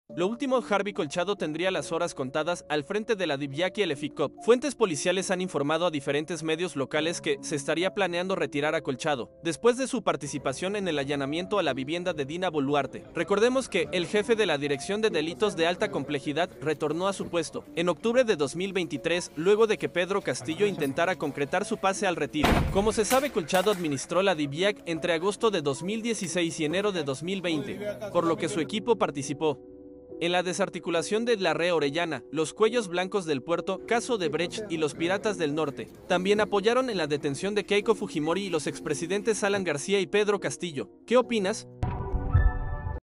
Lo último, Harvey Colchado tendría las horas contadas al frente de la Divyaki Elefikop. Fuentes policiales han informado a diferentes medios locales que se estaría planeando retirar a Colchado, después de su participación en el allanamiento a la vivienda de Dina Boluarte. Recordemos que el jefe de la Dirección de Delitos de Alta Complejidad retornó a su puesto en octubre de 2023, luego de que Pedro Castillo intentara concretar su pase al retiro. Como se sabe, Colchado administró la Divyac entre agosto de 2016 y enero de 2020, por lo que su equipo participó en la desarticulación de la Red Orellana, los Cuellos Blancos del Puerto, Caso de Brecht y los Piratas del Norte. También apoyaron en la detención de Keiko Fujimori y los expresidentes Alan García y Pedro Castillo. ¿Qué opinas?